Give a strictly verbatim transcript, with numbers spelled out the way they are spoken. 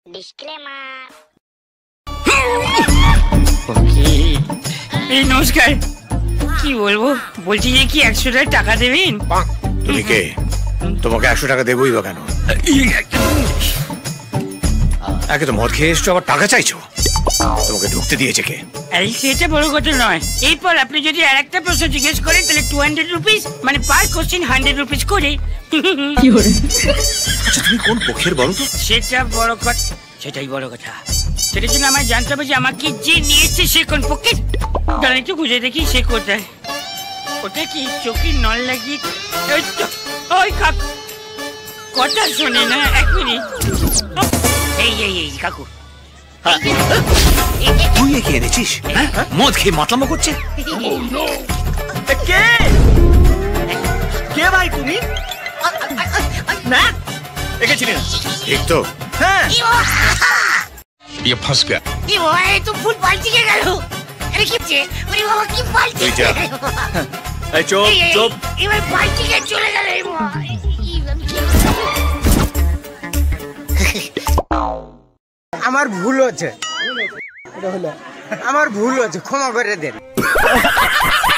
এই নমস্কার, কি বলবো, বলছি যে কি একশো টাকা দেবেন? তুমি কে? তোমাকে একশো টাকা দেবই বা কেন? একে তো মদ খেয়ে এসছো, আবার টাকা চাইছো? তোমাকে ঢুকতে দিয়েছে কে? আরে সেটা বড় কথা নয়। এরপর আপনি যদি আর একটা প্রশ্ন জিজ্ঞেস করেন তাহলে টু হান্ড্রেড রুপিস, মানে পার কোশ্চেন হান্ড্রেড রুপিস করে। আচ্ছা তুমি কোন পক্ষের বলো তো? সেটা বড় কথা, সেটাই বড় কথা। সেটার জন্য আমায় জানতে হবে যে আমাকে যে নিয়েছে সে কোন পক্ষের। দাঁড়ান একটু খুঁজে দেখি সে কোথায়। ওটা কি চোখের নল লাগিয়ে? ওই কাক কথা শোনে না, এক মিনিট। এই এই এই কাকু, তুই একে এনেছিস? মদ খেয়ে মাতলামো করছে। কে কে ভাই তুমি? না একে চিনি না। ঠিক তো? হ্যাঁ ये फंस गया। কি ভাই তো ফুল পাল্টি গেল। আরে কি হচ্ছে? ওরে বাবা কি পাল্টি তুই যা। এই চুপ চুপ। এবার পাল্টি গিয়ে চলে গেল। এই ভাই আমার ভুল হচ্ছে, আমার ভুল হচ্ছে, ক্ষমা করে দেন।